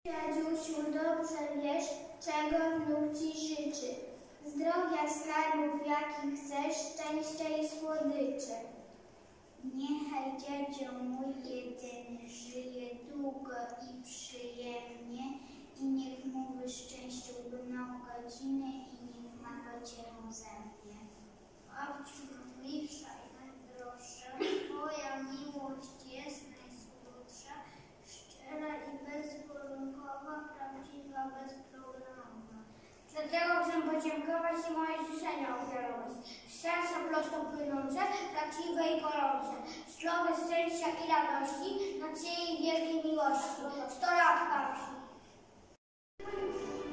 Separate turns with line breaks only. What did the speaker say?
Dziadziusiu, dobrze wiesz, czego wnuk ci życzy. Zdrowia, skarbów, jakich chcesz, szczęścia i słodyczy.
Niechaj dziadzio mój jedyny żyje długo i przyjemnie i niech mu wyszczęścił mną godziny i niech ma pociechę ze mnie. Babciu najmilsza i najdroższa, twoja miłość jest najsłodsza, szczera i bezwarunkowa, prawdziwa, bezproblemowa.
Dlatego chcę podziękować i moje życzenia ofiarować. Z serca prosto płynące, prawdziwe i gorące. Zdrowe szczęścia i radości, nadziei i wielkiej miłości. 100 lat, babci.